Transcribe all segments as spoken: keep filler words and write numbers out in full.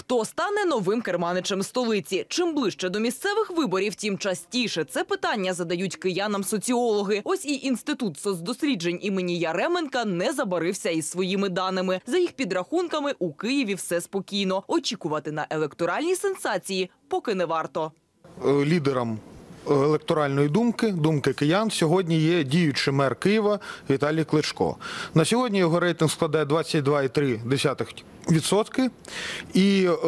Хто стане новим керманичем столиці? Чим ближче до місцевих виборів, тим частіше це питання задають киянам соціологи. Ось і Інститут соцдосліджень імені Яременка не забарився із своїми даними. За їх підрахунками, у Києві все спокійно. Очікувати на електоральні сенсації поки не варто. Лідером електоральної думки, думки киян, сьогодні є діючий мер Києва Віталій Кличко. На сьогодні його рейтинг складає двадцять два цілих три десятих відсотка і е,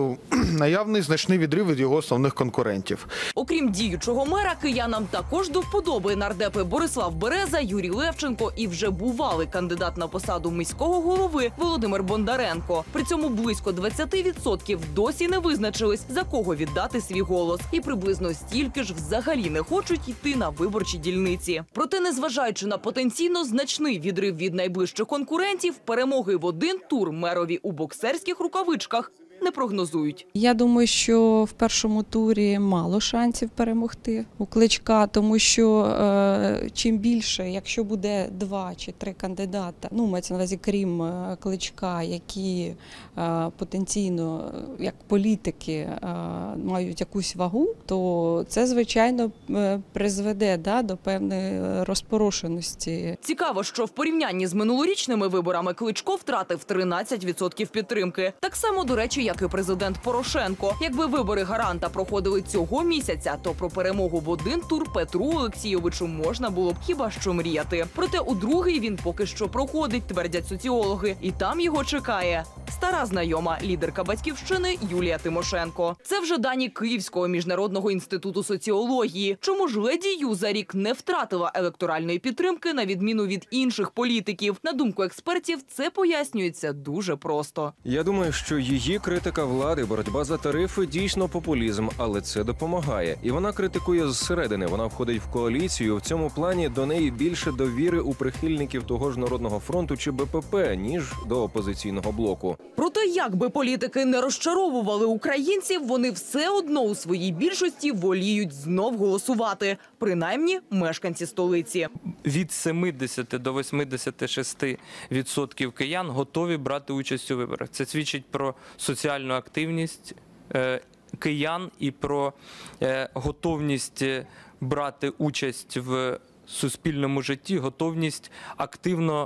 наявний значний відрив від його основних конкурентів. Окрім діючого мера, киянам також до вподоби нардепи Борислав Береза, Юрій Левченко і вже бувалий кандидат на посаду міського голови Володимир Бондаренко. При цьому близько двадцять відсотків досі не визначились, за кого віддати свій голос. І приблизно стільки ж взагалі не хочуть йти на виборчі дільниці. Проте, незважаючи на потенційно значний відрив від найближчих конкурентів, перемоги в один тур мерові у боксерських рукавичках не прогнозують. Я думаю, що в першому турі мало шансів перемогти у Кличка, тому що е, чим більше, якщо буде два чи три кандидата, ну, мається на увазі, крім е, Кличка, які е, потенційно, як політики, е, мають якусь вагу, то це, звичайно, е, призведе да, до певної розпорошеності. Цікаво, що в порівнянні з минулорічними виборами Кличко втратив тринадцять відсотків підтримки. Так само, до речі, як і президент Порошенко. Якби вибори гаранта проходили цього місяця, то про перемогу в один тур Петру Олексійовичу можна було б хіба що мріяти. Проте у другий він поки що проходить, твердять соціологи. І там його чекає стара знайома, лідерка Батьківщини Юлія Тимошенко. Це вже дані Київського міжнародного інституту соціології. Чому ж леді Ю за рік не втратила електоральної підтримки, на відміну від інших політиків? На думку експертів, це пояснюється дуже просто. Я думаю, що її критика влади, боротьба за тарифи – дійсно популізм, але це допомагає. І вона критикує зсередини, вона входить в коаліцію. В цьому плані до неї більше довіри у прихильників того ж Народного фронту чи Бе Пе Пе, ніж до опозиційного блоку. Проте, як би політики не розчаровували українців, вони все одно у своїй більшості воліють знов голосувати. Принаймні, мешканці столиці. Від сімдесят до вісімдесят шість відсотків киян готові брати участь у виборах. Це свідчить про соціальну активність е, киян і про е, готовність брати участь в суспільному житті, готовність активно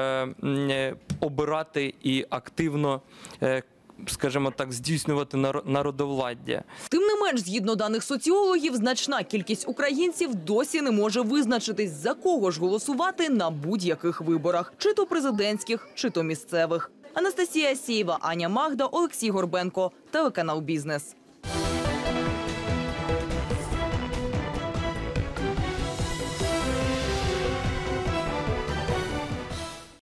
е, обирати і активно, е, скажімо так, здійснювати народовладдя. Тим не менш, згідно даних соціологів, значна кількість українців досі не може визначитись, за кого ж голосувати на будь-яких виборах, чи то президентських, чи то місцевих. Анастасія Асєєва, Аня Магда, Олексій Горбенко, телеканал «Бізнес».